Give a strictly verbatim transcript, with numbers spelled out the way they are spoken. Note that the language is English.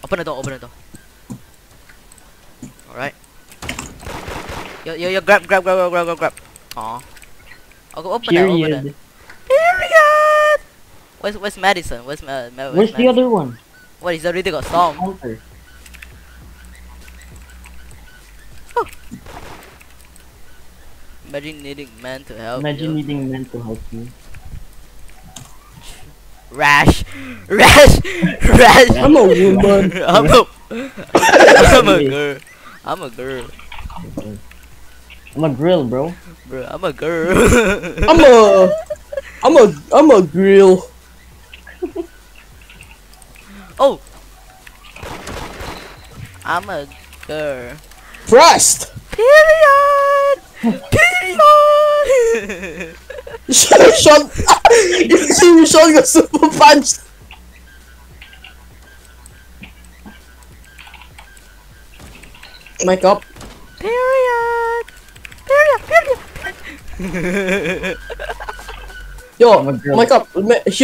Open the door, open the door. Alright. Yo, yo, yo, grab, grab, grab, grab, grab, grab. Aw. I'll go open it, open it. Period! Where's, where's Madison? Where's, Ma Ma where's, where's the other one? What, he's already got storm. Counter. Oh. Imagine needing man to help Imagine you. needing men to help you. Rash! Rash! Rash! I'm a woman. I'm a... I'm a girl. I'm a girl. I'm a grill, bro. Bro, I'm a girl. I'm a, I'm a, I'm a grill. Oh! I'm a girl. Frost. Period! Period! Sean, Sean, you see me, Sean got super punched. Mic up. Period! Period! Period! Yo, I'm a girl. mic up.